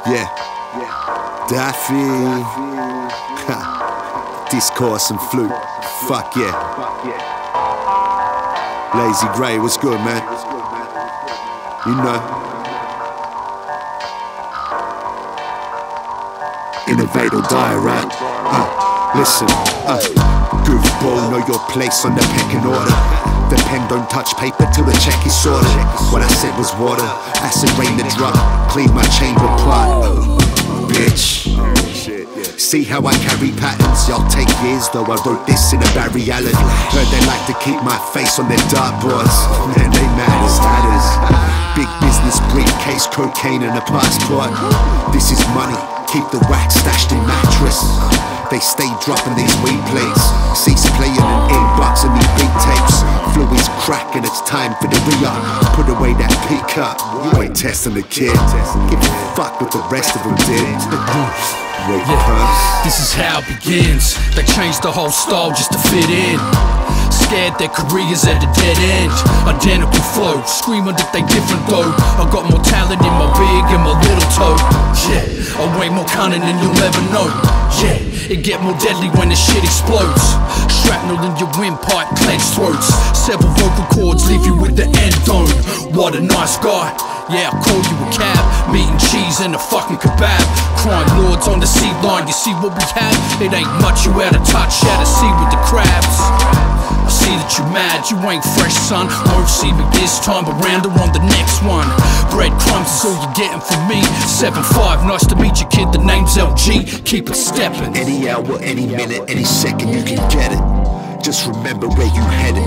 Yeah. Daffy. Discourse and flute. Fuck yeah. Lazy Grey, what's good, man? You know. Innovate or die, right? Listen. Goofball, know your place on the pecking order. The pen don't touch paper till the check is sorted. What I said was water, acid rain the drop, clean my chamber pot. Bitch. See how I carry patterns? Y'all take years, though I wrote this in a Barry Allen. Heard they like to keep my face on their dartboards. Man, they mad as hatters. Big business briefcase, cocaine and a passport. This is money, keep the wax stashed in mattress. They stay dropping these weed plates. Cease playing and inboxing these beat tapes. Fluids crack and it's time for the re-up. Put away that peacock, you ain't testing the kid. Give a fuck what the rest of them did. This is how it begins. They changed the whole style just to fit in. Scared their careers at a dead end. Identical flow, screaming that they different though. I got more talent in my big and my little toe. Yeah, I'm way more cunning than you'll ever know. Yeah, it get more deadly when the shit explodes. Shrapnel in your windpipe, clenched throats. Several vocal cords leave you with the end zone. What a nice guy. Yeah, I'll call you a cab. Meat and cheese and a fucking kebab. Crime lords on the sea line, you see what we have? It ain't much, you out of touch, out of sea with the crabs. I see that you're mad, you ain't fresh, son. Won't see me this time around or on the next one. Breadcrumbs is all you're getting from me. 7'5", nice to meet you, kid, the name's LG. Keep it steppin'. Any hour, any minute, any second you can get it. Just remember where you headed.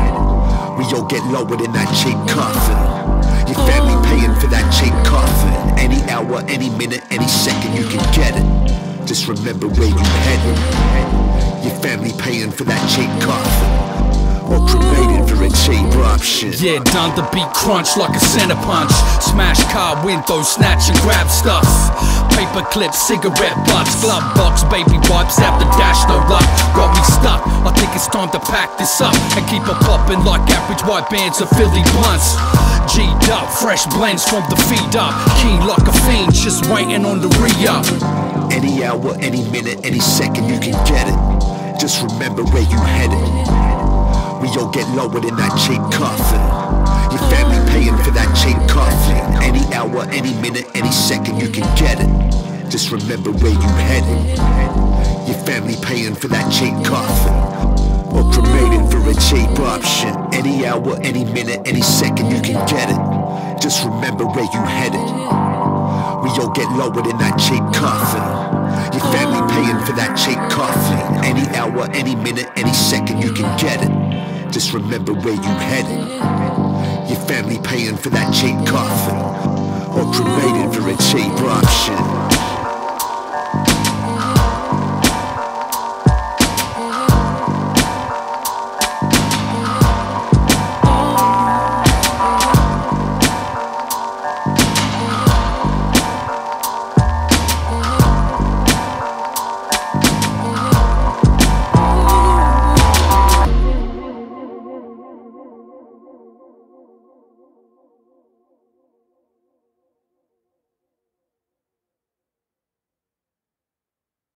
We all get lowered in that cheap coffin. Your family paying for that cheap coffin. Any hour, any minute, any second you can get it. Just remember where you headed. Your family paying for that cheap coffin. Or cremated for a cheap option. Yeah, done the beat crunch like a center punch. Smash car windows, snatch and grab stuff. Paper clips, cigarette butts, glove box, baby wipes out the dash, no luck. Got me stuck, I think it's time to pack this up and keep it poppin' like average white bands of Philly blunts. G'd up, fresh blends from the feed up. Keen like a fiend, just waiting on the re-up. Any hour, any minute, any second you can get it. Just remember where you headed. We all get lowered in that cheap coffin. Your family paying for that cheap coffin. Any hour, any minute, any second you can get it. Just remember where you headed. Your family paying for that cheap coffin. Or cremated for a cheap option. Any hour, any minute, any second you can get it. Just remember where you headed. We all get lowered in that cheap coffin. Your family paying for that cheap coffin. Any hour, any minute, any second you can get it. Just remember where you headed. Your family paying for that cheap coffin. Or cremated for a cheap option.